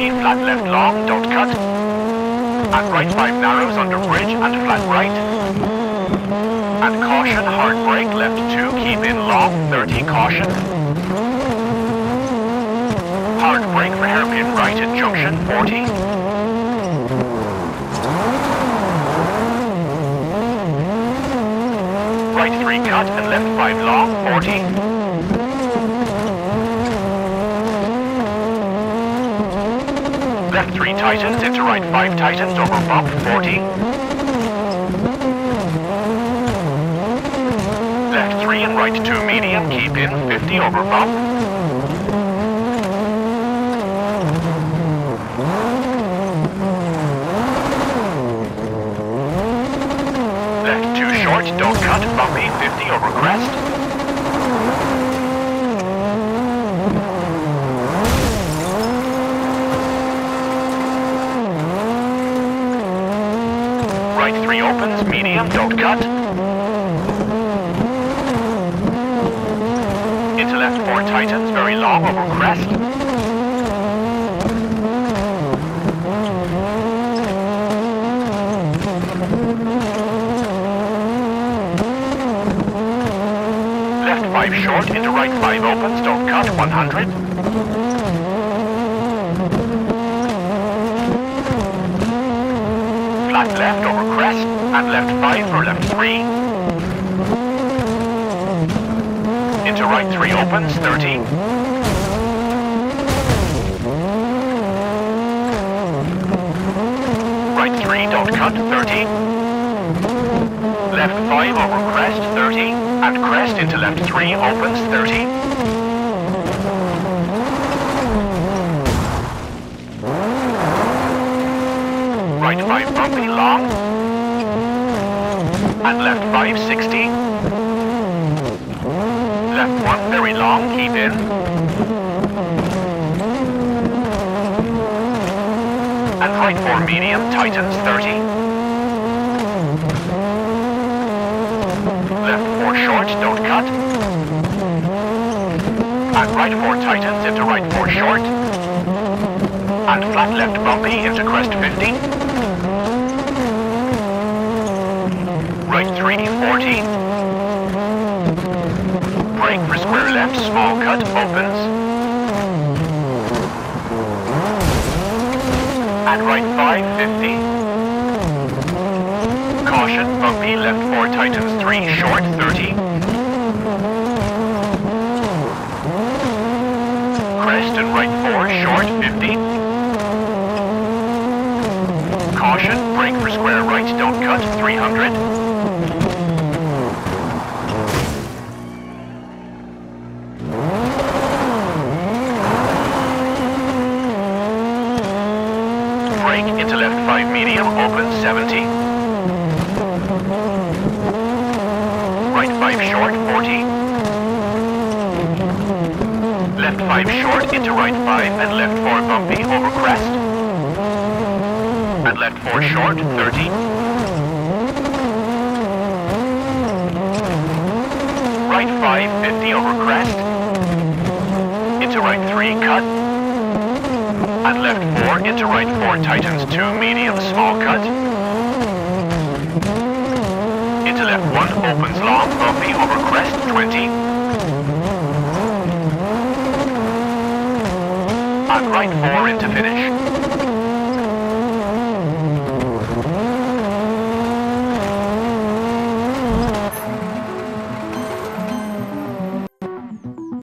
50, flat left long, don't cut. And right 5 narrows under bridge and flat right. And caution, hard brake, left 2, keep in long, 30, caution. Hard brake for hairpin right at junction, 40. Right 3 cut and left 5 long, 40. Left 3 tightens into right 5 tightens over bump, 40. Left 3 and right 2 medium, keep in, 50 over bump. Left 2 short, don't cut, bumpy, 50 over crest. Right 3 opens, medium, don't cut. Into left 4 tightens, very long over crest. Left 5 short, into right 5 opens, don't cut, 100. Flat left over crest, and left 5 for left 3. Into right 3 opens, 30. Right 3, don't cut, 30. Left 5 over crest, 30. And crest into left 3 opens, 30. Right 5 bumpy, long. And left 5, 60. Left 1 very long, keep in. And right 4 medium, tightens, 30. Left 4 short, don't cut. And right 4 tightens into right 4 short. And flat left bumpy into crest 50. Right 3, 40. Brake for square left, small cut, opens. And right 5, 50. Caution, bumpy, left 4 tightens 3, short, 30. Crest and right 4, short, 50. Caution, brake for square right, don't cut, 300. Brake into left 5 medium, open, 70. Right 5 short, 40. Left 5 short into right 5 and left 4 bumpy over crest. And left 4 short, 30. Right 5, 50 over crest. Into right 3, cut. And left 4 into right 4 tightens 2 medium, small cut. Into left 1 opens long, bumpy over crest, 20. And right 4 into finish.